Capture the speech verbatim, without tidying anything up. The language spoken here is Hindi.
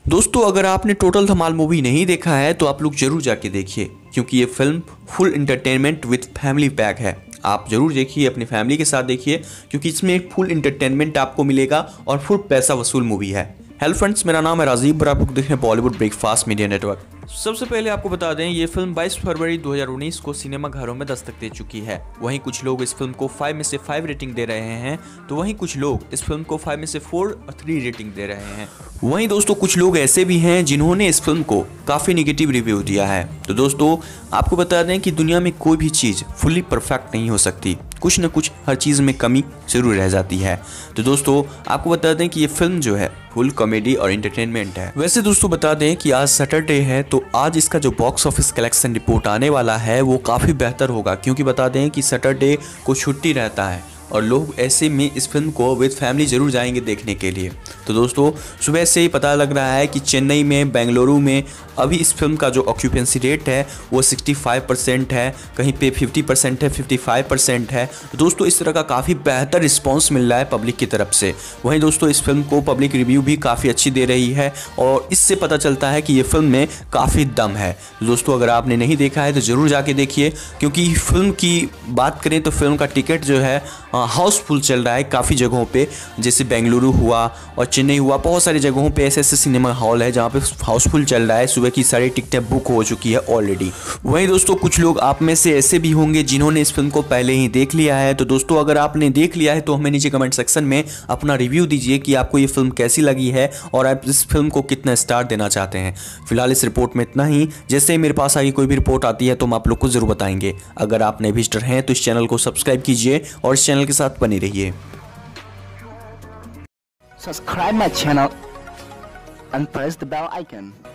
दोस्तों अगर आपने टोटल धमाल मूवी नहीं देखा है तो आप लोग जरूर जाके देखिए, क्योंकि ये film full entertainment with family pack है। आप जरूर देखिए, अपनी फैमिली के साथ देखिए, क्योंकि इसमें एक फुल एंटरटेनमेंट आपको मिलेगा और फुल पैसा वसूल मूवी है। हेलो फ्रेंड्स, मेरा नाम है राजीव और आप लोग देख रहे हैं बॉलीवुड ब्रेकफास्ट मीडिया नेटवर्क। सबसे पहले आपको बता दें, ये फिल्म बाईस फरवरी दो हज़ार उन्नीस को सिनेमा घरों में दस्तक दे चुकी है। वहीं कुछ लोग इस फिल्म को फाइव में से फाइव रेटिंग दे रहे हैं, तो वहीं कुछ लोग इस फिल्म को फाइव में से फोर और थ्री रेटिंग दे रहे हैं। वहीं दोस्तों कुछ लोग ऐसे भी हैं जिन्होंने इस फिल्म को काफ़ी निगेटिव रिव्यू दिया है। तो दोस्तों आपको बता दें कि दुनिया में कोई भी चीज़ फुल्ली परफेक्ट नहीं हो सकती, कुछ न कुछ हर चीज़ में कमी जरूर रह जाती है। तो दोस्तों आपको बता दें कि ये फिल्म जो है फुल कॉमेडी और एंटरटेनमेंट है। वैसे दोस्तों बता दें कि आज सैटरडे है, तो आज इसका जो बॉक्स ऑफिस कलेक्शन रिपोर्ट आने वाला है वो काफ़ी बेहतर होगा, क्योंकि बता दें कि सैटरडे को छुट्टी रहता है और लोग ऐसे में इस फिल्म को विद फैमिली जरूर जाएंगे देखने के लिए। तो दोस्तों सुबह से ही पता लग रहा है कि चेन्नई में, बेंगलुरु में अभी इस फिल्म का जो ऑक्यूपेंसी रेट है वो पैंसठ परसेंट है, कहीं पे पचास परसेंट है, पचपन परसेंट है। तो दोस्तों इस तरह का काफ़ी बेहतर रिस्पांस मिल रहा है पब्लिक की तरफ से। वहीं दोस्तों इस फिल्म को पब्लिक रिव्यू भी काफ़ी अच्छी दे रही है और इससे पता चलता है कि ये फिल्म में काफ़ी दम है। दोस्तों अगर आपने नहीं देखा है तो ज़रूर जाके देखिए, क्योंकि फिल्म की बात करें तो फिल्म का टिकट जो है हाउसफुल चल रहा है काफ़ी जगहों पे, जैसे बेंगलुरु हुआ और चेन्नई हुआ। बहुत सारी जगहों पे ऐसे ऐसे सिनेमा हॉल है जहाँ पे हाउसफुल चल रहा है। सुबह की सारी टिकटें बुक हो चुकी है ऑलरेडी। वहीं दोस्तों कुछ लोग आप में से ऐसे भी होंगे जिन्होंने इस फिल्म को पहले ही देख लिया है। तो दोस्तों अगर आपने देख लिया है तो हमें नीचे कमेंट सेक्शन में अपना रिव्यू दीजिए कि आपको ये फिल्म कैसी लगी है और आप इस फिल्म को कितना स्टार देना चाहते हैं। फिलहाल इस रिपोर्ट में इतना ही। जैसे ही मेरे पास आगे कोई भी रिपोर्ट आती है तो हम आप लोग को जरूर बताएंगे। अगर आप नए विजिटर हैं तो इस चैनल को सब्सक्राइब कीजिए और इस चैनल के साथ बने रहिए। Subscribe my channel and press the bell icon.